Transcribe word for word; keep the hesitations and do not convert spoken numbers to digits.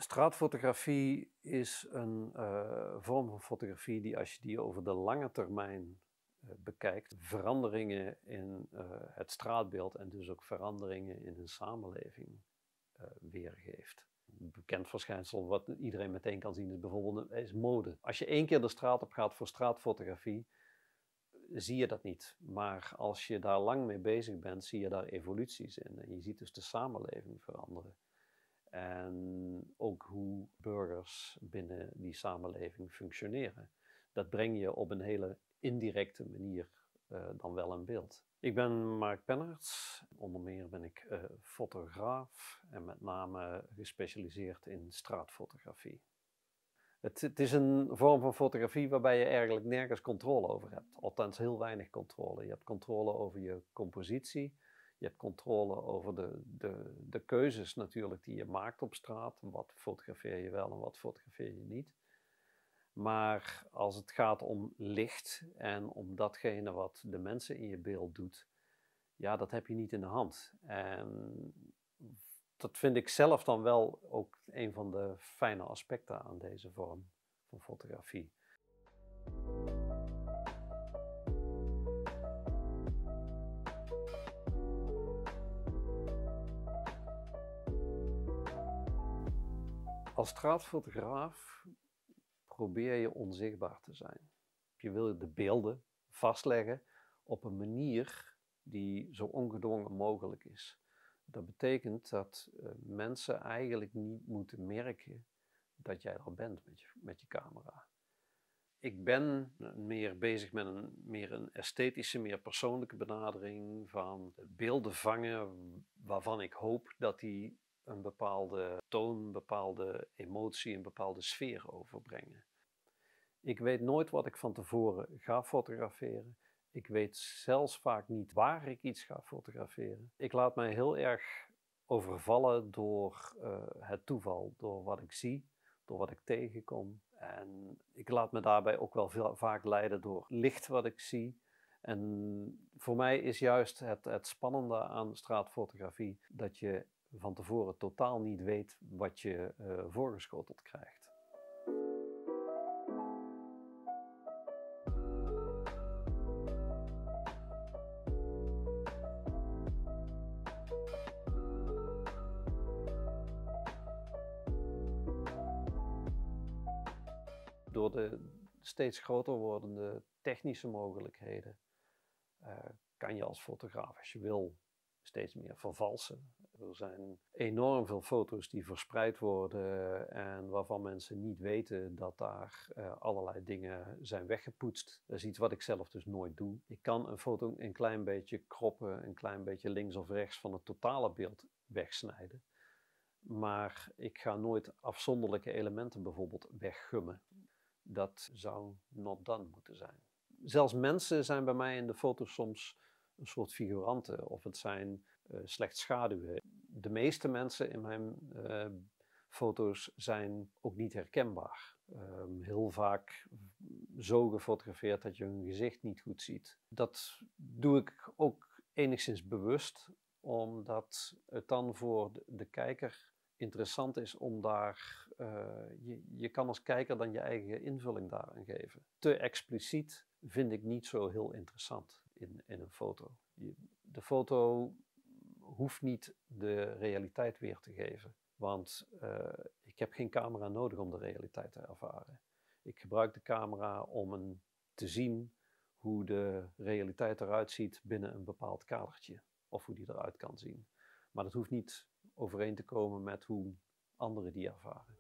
Straatfotografie is een uh, vorm van fotografie die, als je die over de lange termijn uh, bekijkt, veranderingen in uh, het straatbeeld en dus ook veranderingen in een samenleving uh, weergeeft. Een bekend verschijnsel wat iedereen meteen kan zien is bijvoorbeeld is mode. Als je één keer de straat op gaat voor straatfotografie, zie je dat niet. Maar als je daar lang mee bezig bent, zie je daar evoluties in. En je ziet dus de samenleving veranderen. En ook hoe burgers binnen die samenleving functioneren. Dat breng je op een hele indirecte manier uh, dan wel in beeld. Ik ben Mark Pennerts. Onder meer ben ik uh, fotograaf en met name gespecialiseerd in straatfotografie. Het, het is een vorm van fotografie waarbij je eigenlijk nergens controle over hebt. Althans heel weinig controle. Je hebt controle over je compositie. Je hebt controle over de, de, de keuzes natuurlijk die je maakt op straat. Wat fotografeer je wel en wat fotografeer je niet. Maar als het gaat om licht en om datgene wat de mensen in je beeld doet, ja, dat heb je niet in de hand. En dat vind ik zelf dan wel ook een van de fijne aspecten aan deze vorm van fotografie. Als straatfotograaf probeer je onzichtbaar te zijn. Je wil de beelden vastleggen op een manier die zo ongedwongen mogelijk is. Dat betekent dat uh, mensen eigenlijk niet moeten merken dat jij er bent met je, met je camera. Ik ben meer bezig met een meer een esthetische, meer persoonlijke benadering van beelden vangen waarvan ik hoop dat die een bepaalde toon, een bepaalde emotie, een bepaalde sfeer overbrengen. Ik weet nooit wat ik van tevoren ga fotograferen. Ik weet zelfs vaak niet waar ik iets ga fotograferen. Ik laat mij heel erg overvallen door uh, het toeval, door wat ik zie, door wat ik tegenkom. En ik laat me daarbij ook wel veel, vaak leiden door licht wat ik zie. En voor mij is juist het, het spannende aan straatfotografie dat je van tevoren totaal niet weet wat je uh, voorgeschoteld krijgt. Door de steeds groter wordende technische mogelijkheden uh, kan je als fotograaf, als je wil, steeds meer vervalsen. Er zijn enorm veel foto's die verspreid worden en waarvan mensen niet weten dat daar uh, allerlei dingen zijn weggepoetst. Dat is iets wat ik zelf dus nooit doe. Ik kan een foto een klein beetje kroppen, een klein beetje links of rechts van het totale beeld wegsnijden. Maar ik ga nooit afzonderlijke elementen bijvoorbeeld weggummen. Dat zou not done moeten zijn. Zelfs mensen zijn bij mij in de foto's soms een soort figuranten of het zijn uh, slechts schaduwen. De meeste mensen in mijn uh, foto's zijn ook niet herkenbaar. Uh, heel vaak zo gefotografeerd dat je hun gezicht niet goed ziet. Dat doe ik ook enigszins bewust, omdat het dan voor de, de kijker interessant is om daar, uh, je, je kan als kijker dan je eigen invulling daaraan geven. Te expliciet vind ik niet zo heel interessant in, in een foto. Je, de foto hoeft niet de realiteit weer te geven, want uh, ik heb geen camera nodig om de realiteit te ervaren. Ik gebruik de camera om een, te zien hoe de realiteit eruit ziet binnen een bepaald kadertje, of hoe die eruit kan zien. Maar dat hoeft niet overeen te komen met hoe anderen die ervaren.